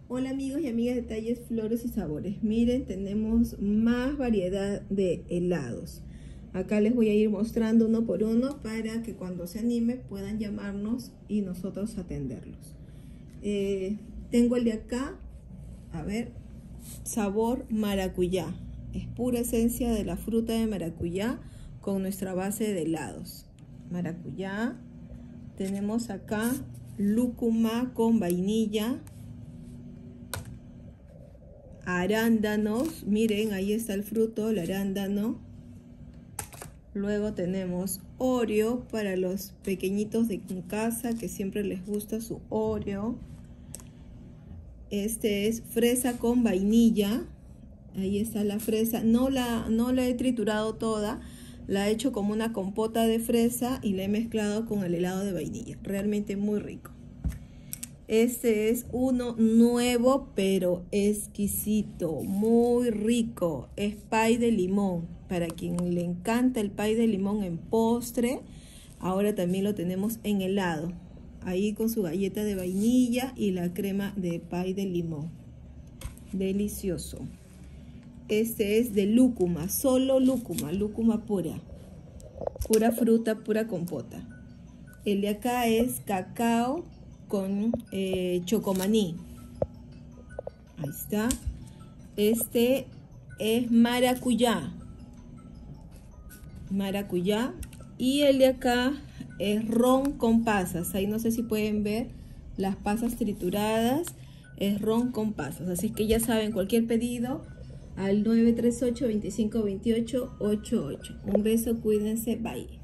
Hola amigos y amigas de Talles, Flores y Sabores. Miren, tenemos más variedad de helados. Acá les voy a ir mostrando uno por uno para que cuando se anime puedan llamarnos y nosotros atenderlos. Tengo el de acá, a ver, sabor maracuyá. Es pura esencia de la fruta de maracuyá con nuestra base de helados. Maracuyá. Tenemos acá lúcuma con vainilla. Arándanos, miren, ahí está el fruto, el arándano. Luego tenemos Oreo para los pequeñitos de casa que siempre les gusta su Oreo. Este es fresa con vainilla. Ahí está la fresa. No la he triturado toda, la he hecho como una compota de fresa y la he mezclado con el helado de vainilla. Realmente muy rico. Este es uno nuevo pero exquisito, muy rico. Es pay de limón. Para quien le encanta el pay de limón en postre, ahora también lo tenemos en helado. Ahí con su galleta de vainilla y la crema de pay de limón. Delicioso. Este es de lúcuma, solo lúcuma, lúcuma pura. Pura fruta, pura compota. El de acá es cacao con chocomaní. Ahí está. Este es maracuyá. Maracuyá. Y el de acá es ron con pasas. Ahí no sé si pueden ver las pasas trituradas. Es ron con pasas. Así que ya saben, cualquier pedido al 938 25 28 88. Un beso, cuídense, bye.